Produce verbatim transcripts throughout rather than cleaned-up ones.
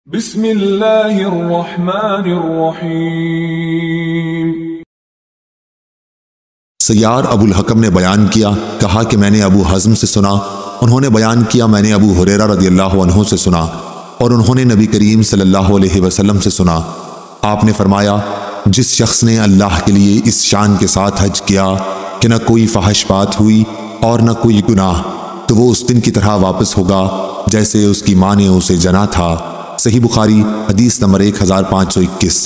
بسم اللہ الرحمن الرحیم۔ سیار ابو الحکم نے بیان کیا، کہا کہ میں نے ابو حزم سے سنا، انہوں نے بیان کیا میں نے ابو ہریرہ رضی اللہ عنہ سے سنا، اور انہوں نے نبی کریم صلی اللہ علیہ وسلم سے سنا۔ آپ نے فرمایا، جس شخص نے اللہ کے لیے اس شان کے ساتھ حج کیا کہ نہ کوئی فحش بات ہوئی اور نہ کوئی گناہ، تو وہ اس دن کی طرح واپس ہوگا جیسے اس کی ماں نے اسے جنا تھا۔ صحیح بخاری حدیث نمبر ایک ہزار پانچ سو اکیس۔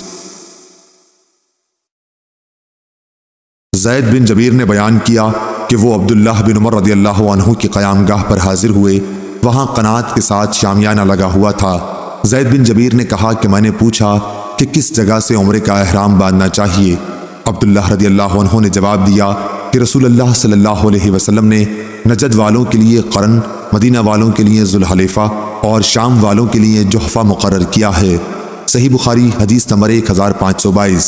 زید بن جبیر نے بیان کیا کہ وہ عبداللہ بن عمر رضی اللہ عنہ کی قیام گاہ پر حاضر ہوئے، وہاں قنات کے ساتھ شامیانہ لگا ہوا تھا۔ زید بن جبیر نے کہا کہ میں نے پوچھا کہ کس جگہ سے عمرے کا احرام باندھنا چاہیے؟ عبداللہ رضی اللہ عنہ نے جواب دیا کہ رسول اللہ صلی اللہ علیہ وسلم نے نجد والوں کے لیے قرن، مدینہ والوں کے لیے ذوالحلیفہ اور شام والوں کے لیے جحفہ مقرر کیا ہے۔ صحیح بخاری حدیث نمبر ایک ہزار پانچ سو بائیس۔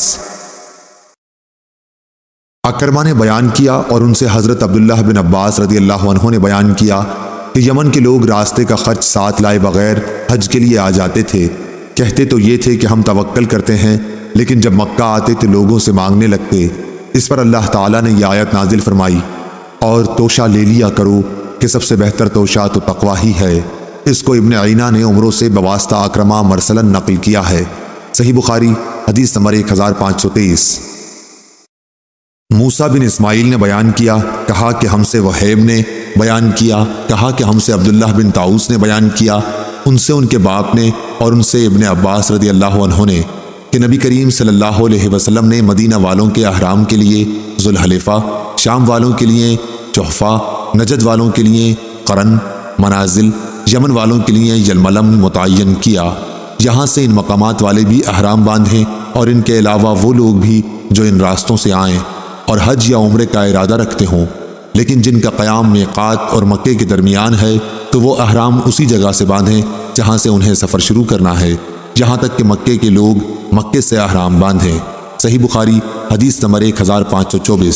اکرمہ نے بیان کیا اور ان سے حضرت عبداللہ بن عباس رضی اللہ عنہ نے بیان کیا کہ یمن کے لوگ راستے کا خرچ ساتھ لائے بغیر حج کے لیے آ جاتے تھے۔ کہتے تو یہ تھے کہ ہم توکل کرتے ہیں، لیکن جب مکہ آتے تو لوگوں سے مانگنے لگتے۔ اس پر اللہ تعالیٰ نے یہ آیت نازل فرمائی، اور توشہ لے لیا کرو کہ سب سے بہتر توشہ تو تقوی ہی ہے۔ اس کو ابن عینہ نے عمروں سے بواسطہ اکرمہ مرسلن نقل کیا ہے۔ صحیح بخاری حدیث نمبر ایک ہزار پانچ سو تیئیس۔ موسیٰ بن اسماعیل نے بیان کیا، کہا کہ ہم سے وہیب نے بیان کیا، کہا کہ ہم سے عبداللہ بن طاؤس نے بیان کیا، ان سے ان کے باپ نے اور ان سے ابن عباس رضی اللہ عنہ نے کہ نبی کریم صلی اللہ علیہ وسلم نے مدینہ والوں کے احرام کے لیے ذوالحلیفہ، شام والوں کے لیے جحفہ، نجد والوں کے لیے قرن، منازل، یمن والوں کے لیے یلملم متعین کیا۔ یہاں سے ان مقامات والے بھی احرام باندھیں، اور ان کے علاوہ وہ لوگ بھی جو ان راستوں سے آئیں اور حج یا عمرے کا ارادہ رکھتے ہوں، لیکن جن کا قیام میقات اور مکے کے درمیان ہے تو وہ احرام اسی جگہ سے باندھیں جہاں سے انہیں سفر شروع کرنا ہے، یہاں تک کہ مکے کے لوگ مکے سے احرام باندھیں۔ صحیح بخاری حدیث نمبر ایک ہزار پانچ سو چوبیس۔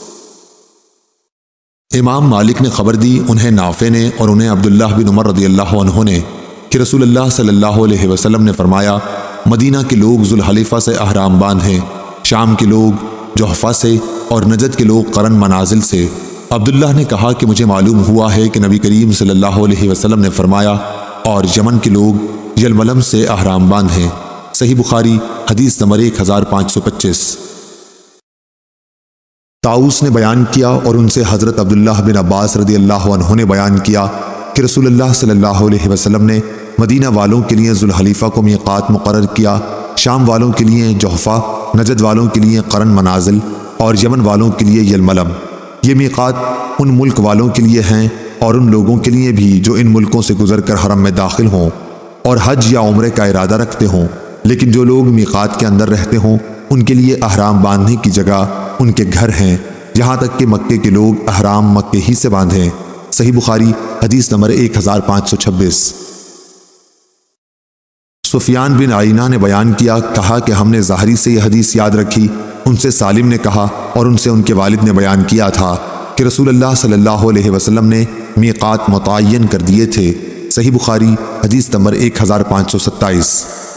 امام مالک نے خبر دی، انہیں نافع نے اور انہیں عبداللہ بن عمر رضی اللہ عنہ نے کہ رسول اللہ صلی اللہ علیہ وسلم نے فرمایا، مدینہ کے لوگ ذوالحلیفہ سے احرام باندھیں، شام کے لوگ جحفہ سے اور نجد کے لوگ قرن منازل سے۔ عبداللہ نے کہا کہ مجھے معلوم ہوا ہے کہ نبی کریم صلی اللہ علیہ وسلم نے فرمایا، اور یمن کے لوگ یلملم سے احرام باندھیں۔ صحیح بخاری حدیث نمبر ایک ہزار پانچ سو پچیس۔ طاؤس نے بیان کیا اور ان سے حضرت عبداللہ بن عباس رضی اللہ عنہ نے بیان کیا کہ رسول اللہ صلی اللہ علیہ وسلم نے مدینہ والوں کے لیے ذوالحلیفہ کو میقات مقرر کیا، شام والوں کے لیے جحفہ، نجد والوں کے لیے قرن منازل اور یمن والوں کے لیے یلملم۔ یہ میقات ان ملک والوں کے لیے ہیں اور ان لوگوں کے لیے بھی جو ان ملکوں سے گزر کر حرم میں داخل ہوں اور حج یا عمرے کا ارادہ رکھتے ہوں، لیکن جو لوگ میقات کے اندر رہتے ہوں ان کے لیے احرام باندھنے کی جگہ ان کے گھر ہیں، یہاں تک کہ مکے کے لوگ احرام مکے ہی سے باندھیں۔ صحیح بخاری حدیث نمبر ایک ہزار پانچ سو چھبیس۔ سفیان بن عینہ نے بیان کیا، کہا کہ ہم نے ظاہری سے یہ حدیث یاد رکھی، ان سے سالم نے کہا اور ان سے ان کے والد نے بیان کیا تھا کہ رسول اللہ صلی اللہ علیہ وسلم نے میقات متعین کر دیے تھے۔ صحیح بخاری حدیث نمبر ایک ہزار پانچ سو ستائیس۔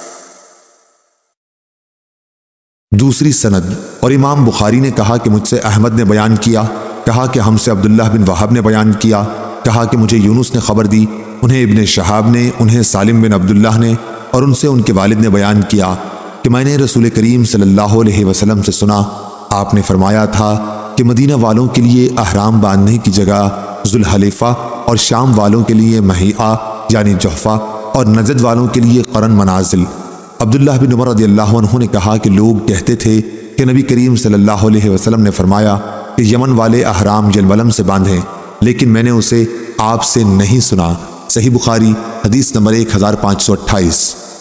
دوسری سند، اور امام بخاری نے کہا کہ مجھ سے احمد نے بیان کیا، کہا کہ ہم سے عبداللہ بن وہب نے بیان کیا، کہا کہ مجھے یونس نے خبر دی، انہیں ابن شہاب نے، انہیں سالم بن عبداللہ نے اور ان سے ان کے والد نے بیان کیا کہ میں نے رسول کریم صلی اللہ علیہ وسلم سے سنا، آپ نے فرمایا تھا کہ مدینہ والوں کے لیے احرام باندھنے کی جگہ ذوالحلیفہ اور شام والوں کے لیے مہیعہ یعنی جحفہ اور نجد والوں کے لیے قرن منازل۔ عبداللہ بن عمر رضی اللہ عنہ نے کہا کہ لوگ کہتے تھے کہ نبی کریم صلی اللہ علیہ وسلم نے فرمایا کہ یمن والے احرام یلملم سے باندھیں، لیکن میں نے اسے آپ سے نہیں سنا۔ صحیح بخاری حدیث نمبر ایک ہزار پانچ سو اٹھائیس۔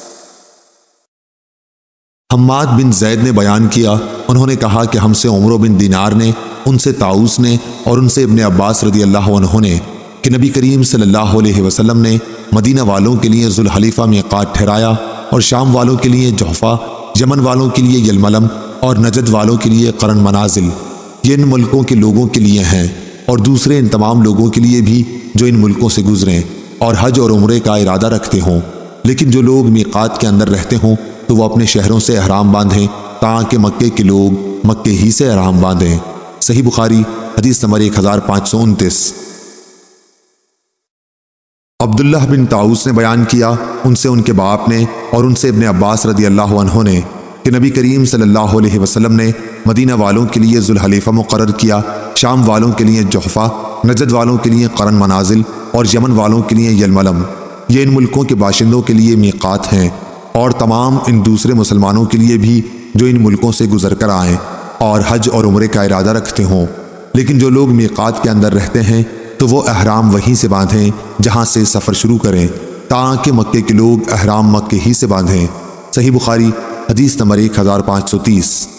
حماد بن زید نے بیان کیا، انہوں نے کہا کہ ہم سے عمر بن دینار نے، ان سے طاؤس نے اور ان سے ابن عباس رضی اللہ عنہ نے کہ نبی کریم صلی اللہ علیہ وسلم نے مدینہ والوں کے لیے ذوالحلیفہ میقات ٹھہرایا اور شام والوں کے لیے جحفہ، یمن والوں کے لیے یلملم اور نجد والوں کے لیے قرن منازل۔ یہ ان ملکوں کے لوگوں کے لیے ہیں اور دوسرے ان تمام لوگوں کے لیے بھی جو ان ملکوں سے گزریں اور حج اور عمرے کا ارادہ رکھتے ہوں، لیکن جو لوگ میقات کے اندر رہتے ہوں تو وہ اپنے شہروں سے احرام باندھیں تاکہ مکے کے لوگ مکے ہی سے احرام باندھیں۔ صحیح بخاری حدیث نمبر ایک ہزار پانچ سو انتیس۔ عبداللہ بن طاؤس نے بیان کیا ان سے ان کے باپ نے اور ان سے ابن عباس رضی اللہ عنہ نے کہ نبی کریم صلی اللہ علیہ وسلم نے مدینہ والوں کے لیے ذوالحلیفہ مقرر کیا، شام والوں کے لیے جحفہ، نجد والوں کے لیے قرن منازل اور یمن والوں کے لیے یلملم۔ یہ ان ملکوں کے باشندوں کے لیے میقات ہیں، اور تمام ان دوسرے مسلمانوں کے لیے بھی جو ان ملکوں سے گزر کر آئیں اور حج اور عمرے کا ارادہ رکھتے ہوں۔ لیکن جو لوگ میقات کے اندر رہتے ہیں تو وہ احرام وہیں سے باندھیں جہاں سے سفر شروع کریں تاکہ مکے کے لوگ احرام مکے ہی سے باندھیں۔ صحیح بخاری حدیث نمبر ایک ہزار پانچ سو تیس۔